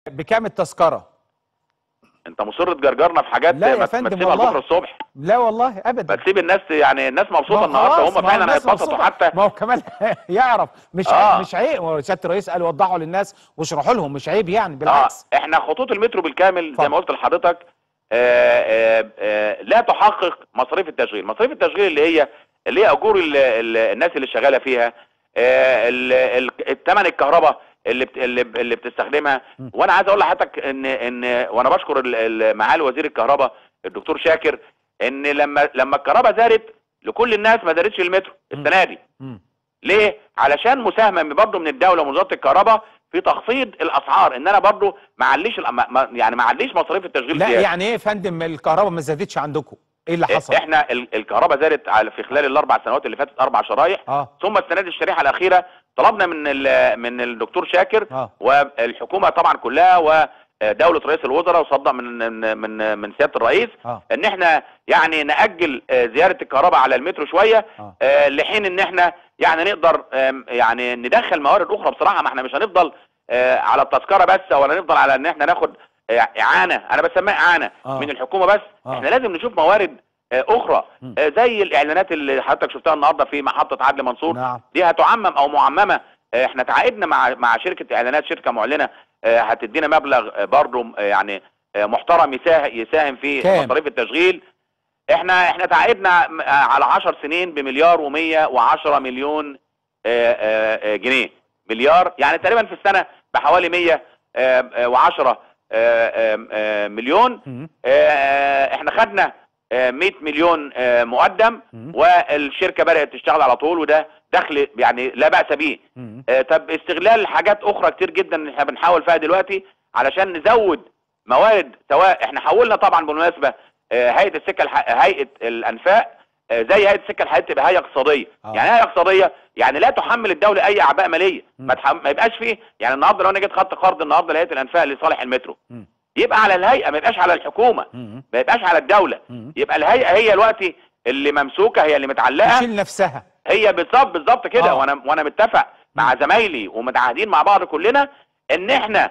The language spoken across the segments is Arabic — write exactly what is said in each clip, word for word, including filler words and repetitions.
بكام التذكره؟ انت مصر تجرجرنا في حاجات لا يا ما فندم تسيبها والله لبكره الصبح. لا والله ابدا. بتسيب الناس، يعني الناس مبسوطه النهارده، هم فعلا هيتبسطوا حتى. ما هو كمان يعرف مش آه. عيب مش عيب سياده الرئيس قال وضحوا للناس واشرحوا لهم، مش عيب يعني، بالعكس. آه. احنا خطوط المترو بالكامل فضل. زي ما قلت لحضرتك آه آه آه لا تحقق مصاريف التشغيل. مصاريف التشغيل اللي هي اللي هي اجور ال ال الناس اللي شغاله فيها، آه الثمن الكهرباء اللي بت اللي, اللي بتستخدمها. م. وانا عايز اقول لحضرتك ان ان وانا بشكر معالي وزير الكهرباء الدكتور شاكر، ان لما لما الكهرباء زادت لكل الناس ما زادتش المترو السنه دي. ليه؟ علشان مساهمه برضه من الدوله ومن وزاره الكهرباء في تخفيض الاسعار، ان انا برضه ما اعليش يعني ما اعليش مصاريف التشغيل. لا زيادة. يعني ايه يا فندم الكهرباء ما زادتش عندكم؟ ايه اللي حصل؟ احنا الكهرباء زادت على في خلال الاربع سنوات اللي فاتت اربع شرايح. آه. ثم السنه دي الشريحه الاخيره طلبنا من من الدكتور شاكر آه. والحكومه طبعا كلها ودوله رئيس الوزراء وصدق من من من سياده الرئيس آه. ان احنا يعني ناجل زياده الكهرباء على المترو شويه آه. آه لحين ان احنا يعني نقدر يعني ندخل موارد اخرى. بصراحه ما احنا مش هنفضل آه على التذكره بس، ولا نفضل على ان احنا ناخد اعانه، انا بسميها اعانه آه. من الحكومه بس. آه. احنا لازم نشوف موارد آه اخرى آه زي الاعلانات اللي حضرتك شفتها النهارده في محطه عدلي منصور. نعم. دي هتعمم او معممه. آه احنا تعاقدنا مع مع شركه اعلانات، شركه معلنه آه هتدينا مبلغ برضه آه يعني آه محترم يساهم في كام؟ مصاريف التشغيل. احنا احنا تعاقدنا على عشر سنين بمليار ومية وعشرة مليون آه آه جنيه. مليار يعني تقريبا في السنه بحوالي مية وعشرة مليون. احنا خدنا مية مليون مقدم والشركه بدات تشتغل على طول، وده دخل يعني لا باس به. طب استغلال حاجات اخرى كتير جدا احنا بنحاول فيها دلوقتي علشان نزود موارد، سواء احنا حولنا طبعا بالمناسبه هيئه السكه هيئه الانفاق زي هيئه السكه الحديد تبقى هيئه اقتصاديه. آه. يعني هيئه اقتصاديه يعني لا تحمل الدوله اي اعباء ماليه. ما, ما يبقاش فيه يعني النهارده لو انا جيت خدت قرض النهارده لهيئه الانفاق لصالح المترو م. يبقى على الهيئه، ما يبقاش على الحكومه، م. ما يبقاش على الدوله. م. يبقى الهيئه هي دلوقتي اللي ممسوكه، هي اللي متعلقه تشيل نفسها. هي بالظبط بالظبط كده. آه. وانا وانا متفق مع زمايلي ومتعاهدين مع بعض كلنا ان احنا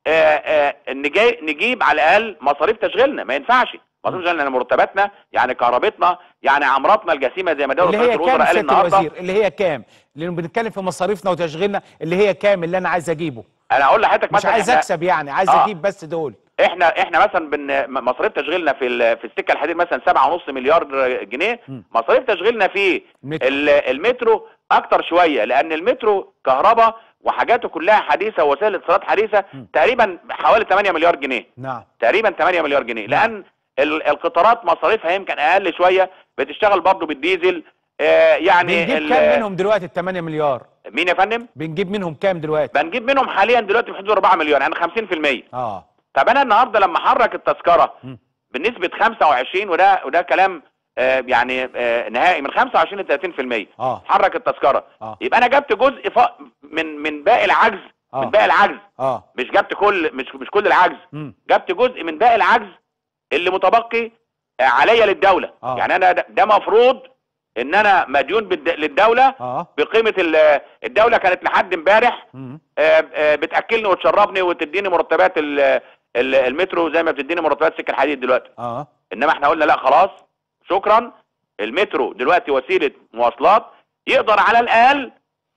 آآ آآ نجي نجيب على الاقل مصاريف تشغيلنا. ما ينفعش مصاريف تشغيلنا مرتباتنا يعني كهربتنا يعني عمراتنا الجسيمه زي ما دوله رئيس الوزراء قال النهارده. اللي هي كام؟ لان بنتكلم في مصاريفنا وتشغيلنا، اللي هي كام اللي انا عايز اجيبه؟ انا اقول لحضرتك مثلا مش عايز اكسب يعني، عايز آه. اجيب بس دول. احنا احنا مثلا بن مصاريف تشغيلنا في في السكه الحديد مثلا سبعة ونص مليار جنيه. م. مصاريف تشغيلنا في المترو. المترو اكتر شويه، لان المترو كهرباء وحاجاته كلها حديثه ووسائل اتصالات حديثه. م. تقريبا حوالي تمانية مليار جنيه. نعم. تقريبا تمانية مليار جنيه. نعم. لان القطارات مصاريفها يمكن اقل شويه، بتشتغل برضه بالديزل. آه يعني بنجيب كام منهم دلوقتي ال تمانية مليار؟ مين يا فندم؟ بنجيب منهم كام دلوقتي؟ بنجيب منهم حاليا دلوقتي في حدود أربعة مليون، يعني خمسين في المية. اه طب انا النهارده لما حرك التذكره م. بنسبه خمسة وعشرين، وده وده كلام آه يعني آه نهائي، من خمسة وعشرين ل ثلاثين في المية. اه حرك التذكره. آه. يبقى انا جبت جزء من من باقي العجز. آه. من باقي العجز. اه مش جبت كل مش مش كل العجز. م. جبت جزء من باقي العجز اللي متبقي عليا للدوله. آه. يعني انا ده مفروض ان انا مديون للدوله. آه. بقيمه الدوله كانت لحد امبارح بتاكلني وتشربني وتديني مرتبات المترو زي ما بتديني مرتبات سكه الحديد دلوقتي. اه انما احنا قلنا لا خلاص شكرا، المترو دلوقتي وسيله مواصلات يقدر على الاقل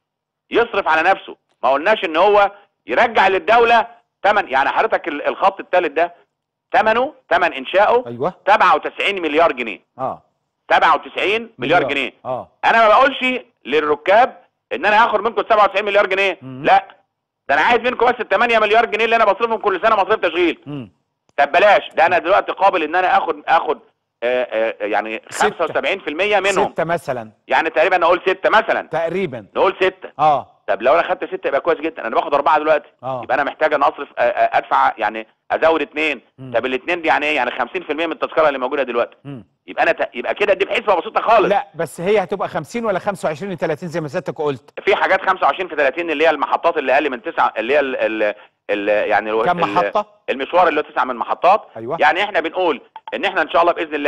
يصرف على نفسه. ما قلناش ان هو يرجع للدوله ثمن. يعني حضرتك الخط الثالث ده ثمنه ثمن انشائه ايوه سبعة وتسعين مليار جنيه. اه سبعة وتسعين مليار جنيه. اه انا ما بقولش للركاب ان انا هاخد منكم سبعة وتسعين مليار جنيه. مم. لا، ده انا عايز منكم بس ال تمانية مليار جنيه اللي انا بصرفهم كل سنه مصاريف تشغيل. مم. طب بلاش، ده انا دلوقتي قابل ان انا اخد اخد آآ آآ يعني خمسة وسبعين في المية منهم. ستة مثلا، يعني تقريبا نقول ستة مثلا تقريبا، نقول ستة. اه طب لو انا خدت ستة يبقى كويس جدا. انا باخد أربعة دلوقتي. آه. يبقى انا محتاج ان اصرف ادفع يعني ازود اثنين. طب الاثنين دي يعني ايه؟ يعني خمسين في المية من التذكره اللي موجوده دلوقتي. م. يبقى انا ت... يبقى كده دي بحسبه بسيطه خالص. لا بس هي هتبقى خمسين ولا خمسة وعشرين ل ثلاثين زي ما سيادتك قلت؟ في حاجات خمسة وعشرين في ثلاثين اللي هي المحطات اللي اقل من تسعة، اللي هي ال ال ال يعني كم محطه؟ المشوار اللي هو تسعة من محطات. أيوة. يعني احنا بنقول ان احنا ان شاء الله باذن الله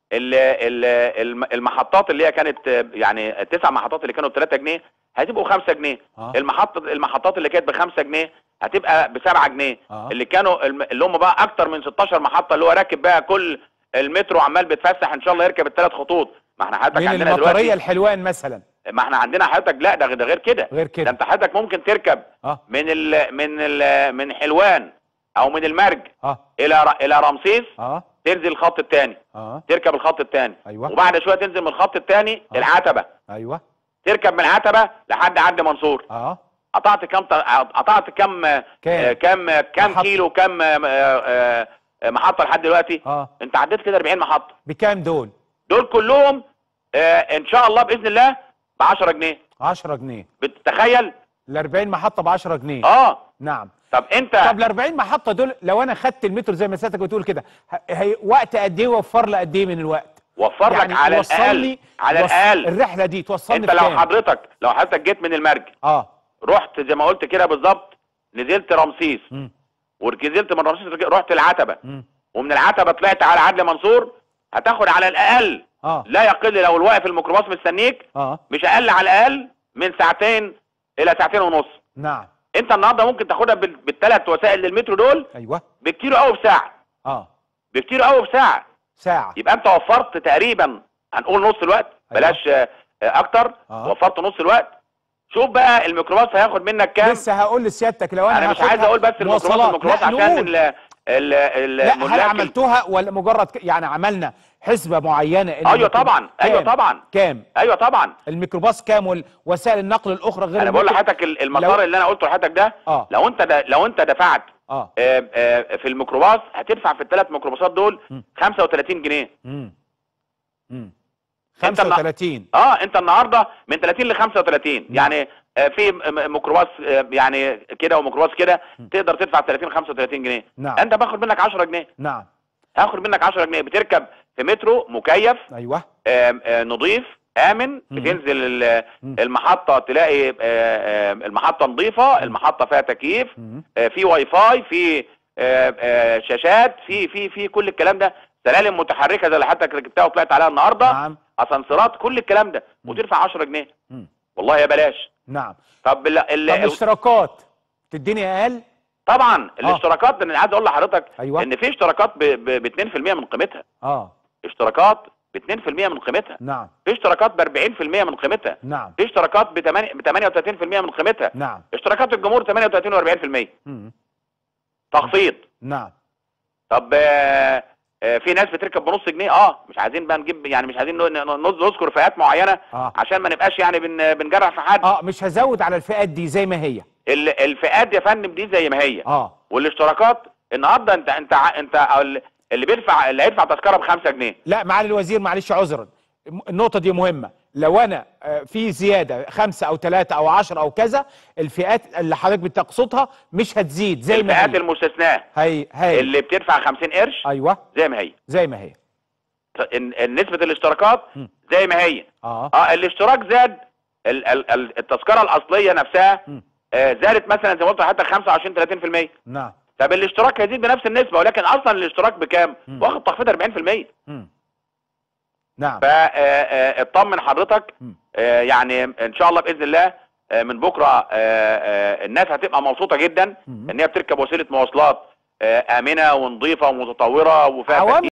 ال ال الم- المحطات اللي هي كانت آه، يعني التسع محطات اللي كانوا ب تلاتة جنيه هتبقوا خمسة جنيه. آه. المحطه المحطات اللي كانت ب خمسة جنيه هتبقى ب سبعة جنيه. آه. اللي كانوا الم- اللي هم بقى اكتر من ستاشر محطه، اللي هو راكب بقى كل المترو عمال بيتفسح ان شاء الله يركب الثلاث خطوط. ما احنا حضرتك من عندنا المطريه دلوقتي، الحلوان مثلا. ما احنا عندنا حضرتك لا ده ده غير كده. غير كده. ده انت حضرتك ممكن تركب اه من ال من ال من حلوان او من المرج اه الى ر- الى رمسيس، اه تنزل الخط الثاني، اه تركب الخط الثاني، ايوه وبعد شويه تنزل من الخط الثاني آه. العتبه، ايوه تركب من العتبه لحد عدلي منصور. اه قطعت كام ط- قطعت كام آه، كام؟ كام كام محطة. كيلو، كام آه، آه، آه، محطه لحد دلوقتي؟ اه انت عديت كده أربعين محطه. بكام دول؟ دول كلهم آه، ان شاء الله باذن الله ب عشرة جنيه. عشرة جنيه. بتتخيل؟ ال أربعين محطه ب عشرة جنيه. اه نعم. طب انت طب ال أربعين محطه دول لو انا خدت المترو زي ما سيادتك بتقول كده، ه- هي وقت قد ايه وفر لي قد ايه من الوقت؟ وفر يعني لك على يوصلني- الاقل على يوص- الاقل الرحله دي توصلني انت لو بكام؟ حضرتك لو حضرتك جيت من المرج، اه رحت زي ما قلت كده بالظبط، نزلت رمسيس، امم ونزلت من رمسيس رحت العتبه، امم ومن العتبه طلعت على عدلي منصور، هتاخد على الاقل اه لا يقل، لو الواقف الميكروباص مستنيك اه مش اقل على الاقل من ساعتين الى ساعتين ونص. نعم. انت النهارده ممكن تاخدها بال- بالثلاث وسائل للمترو دول ايوه بكتير قوي بساعه، اه بكتير قوي بساعه. ساعه. يبقى انت وفرت تقريبا، هنقول نص الوقت، أيوة. بلاش آه، آه، اكتر. آه. وفرت نص الوقت. شوف بقى الميكروباص هياخد منك كام. لسه هقول لسيادتك لو انا انا مش هاخدها عايز اقول بس الميكروباص مواصلات. الميكروباص لا، عشان نقول. ال ال ال لا، هل الملاك ال- عملتوها ولا مجرد ك... يعني عملنا حسبه معينه؟ إن ايوه الميكرو- طبعا، ايوه كام؟ طبعا، كام ايوه طبعا. الميكروباص كام ووسائل النقل الاخرى غير انا بقول المترو؟ لحضرتك ال- المسار لو- اللي انا قلته لحضرتك ده، اه لو انت دا لو انت دفعت اه آه، آه، في الميكروباص هتدفع في الثلاث ميكروباصات دول م. خمسة وتلاتين جنيه. امم امم انت النا- خمسة وتلاتين. اه انت النهارده من تلاتين ل خمسة وتلاتين، م. يعني آه، في م- م- ميكروباص آه، يعني كده وميكروباص كده م. تقدر تدفع تلاتين خمسة وتلاتين جنيه. نعم. انت باخد منك عشرة جنيه، نعم. هاخد منك عشرة جنيه. بتركب في مترو مكيف ايوه. آم، آه، نظيف امن، م. بتنزل ال- م. المحطه تلاقي آه، آم، المحطه نظيفه، المحطه فيها تكييف، مم. آه، في واي فاي، في آه، آه، شاشات، في في في كل الكلام ده، سلالم متحركه زي اللي حضرتك ركبتها وطلعت عليها النهارده، نعم. اسانسيرات، كل الكلام ده، م. وتدفع عشرة جنيه. مم. والله يا بلاش. نعم. طب ال ال طب الاشتراكات تديني اقل؟ طبعا الاشتراكات ده انا عايز اقول لحضرتك أيوة. ان في اشتراكات ب اتنين في المية من قيمتها. اه اشتراكات ب اتنين في المية من قيمتها. نعم. في اشتراكات ب أربعين في المية من قيمتها. نعم. في اشتراكات ب تمانية وتلاتين في المية من قيمتها. نعم. اشتراكات الجمهور تمانية وتلاتين و40 في المية مم. تخفيض. نعم. طب آه آه في ناس بتركب بنص جنيه، اه مش عايزين بقى نجيب، يعني مش عايزين ن- ن- نذكر فئات معينه اه عشان ما نبقاش يعني بن بنجرح في حد. اه مش هزود على الفئات دي زي ما هي. ال- الفئات يا فندم دي زي ما هي. اه والاشتراكات النهارده انت انت ع- انت ال- اللي بيدفع اللي هيدفع تذكره ب خمسة جنيه. لا معالي الوزير معلش عذرا، النقطة دي مهمة. لو أنا آه، في زيادة خمسة أو ثلاثة أو عشرة أو كذا، الفئات اللي حضرتك بتقصدها مش هتزيد زي ما الفئات هي. المستثناه هي هي اللي بتدفع خمسين قرش أيوه زي ما هي. زي ما هي. ن- نسبة الاشتراكات م. زي ما هي. اه اه الاشتراك زاد، ال ال ال التذكرة الأصلية نفسها م. آه زادت مثلا زي ما قلت حتى خمسة وعشرين تلاتين في المية. نعم. طب الاشتراك هيزيد بنفس النسبة، ولكن أصلا الاشتراك بكام؟ م. واخد تخفيض أربعين في المية. مم. نعم. فاطمن حضرتك م. آه يعني إن شاء الله بإذن الله آه من بكرة آه آه الناس هتبقى مبسوطة جدا م. إن هي بتركب وسيلة مواصلات آه آمنة ونظيفة ومتطورة وفيها عوامل